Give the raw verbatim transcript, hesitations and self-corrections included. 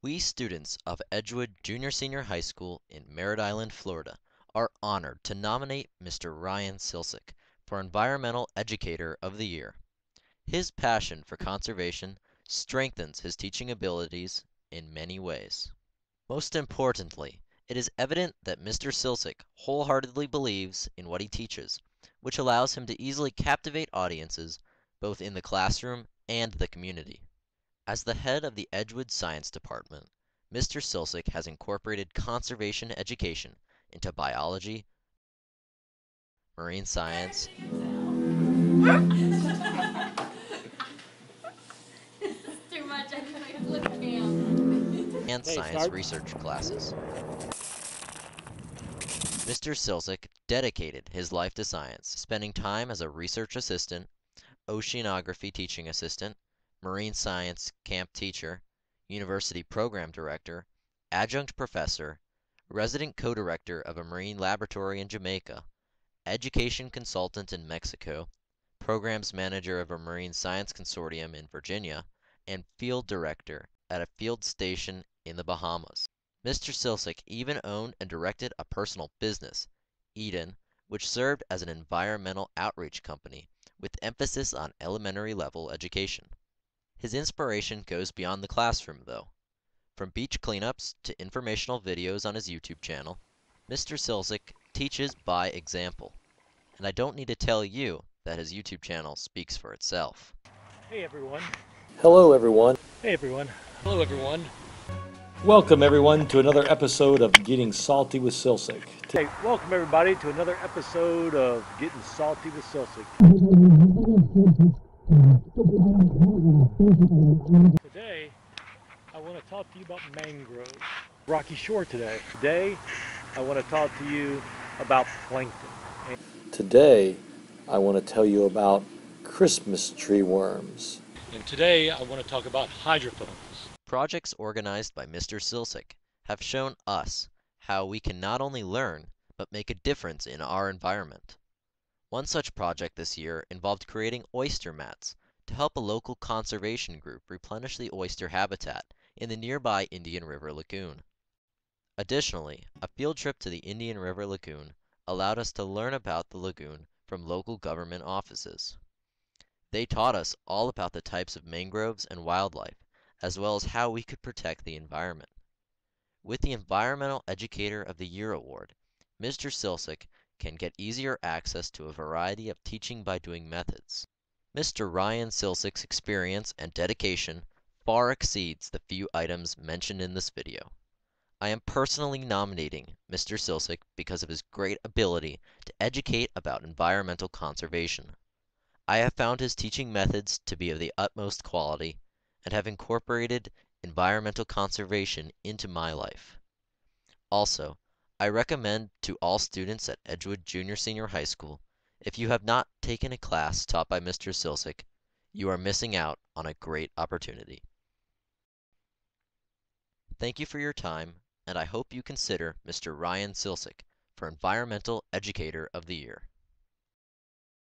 We students of Edgewood Junior Senior High School in Merritt Island, Florida, are honored to nominate Mister Ryan Silsick for Environmental Educator of the Year. His passion for conservation strengthens his teaching abilities in many ways. Most importantly, it is evident that Mister Silsick wholeheartedly believes in what he teaches, which allows him to easily captivate audiences both in the classroom and the community. As the head of the Edgewood Science Department, Mister Silsick has incorporated conservation education into biology, marine science, Too much. I couldn't look down. and Hey, science start. research classes. Mister Silsick dedicated his life to science, spending time as a research assistant, oceanography teaching assistant, marine science camp teacher, university program director, adjunct professor, resident co-director of a marine laboratory in Jamaica, education consultant in Mexico, programs manager of a marine science consortium in Virginia, and field director at a field station in the Bahamas. Mister Silsick even owned and directed a personal business, Eden, which served as an environmental outreach company with emphasis on elementary level education. His inspiration goes beyond the classroom, though. From beach cleanups to informational videos on his YouTube channel, Mister Silsick teaches by example. And I don't need to tell you that his YouTube channel speaks for itself. Hey everyone. Hello, everyone. Hey everyone. Hello everyone. Welcome, everyone, to another episode of Getting Salty with Silsick. Hey, welcome everybody to another episode of Getting Salty with Silsick. Today, I want to talk to you about mangroves. Rocky Shore today. Today, I want to talk to you about plankton. Today, I want to tell you about Christmas tree worms. And today, I want to talk about hydrophones. Projects organized by Mister Silsick have shown us how we can not only learn, but make a difference in our environment. One such project this year involved creating oyster mats to help a local conservation group replenish the oyster habitat in the nearby Indian River Lagoon. Additionally, a field trip to the Indian River Lagoon allowed us to learn about the lagoon from local government offices. They taught us all about the types of mangroves and wildlife, as well as how we could protect the environment. With the Environmental Educator of the Year award, Mister Silsick can get easier access to a variety of teaching by doing methods. Mister Ryan Silsick's experience and dedication far exceeds the few items mentioned in this video. I am personally nominating Mister Silsick because of his great ability to educate about environmental conservation. I have found his teaching methods to be of the utmost quality and have incorporated environmental conservation into my life. Also, I recommend to all students at Edgewood Junior Senior High School, if you have not taken a class taught by Mister Silsick, you are missing out on a great opportunity. Thank you for your time, and I hope you consider Mister Ryan Silsick for Environmental Educator of the Year.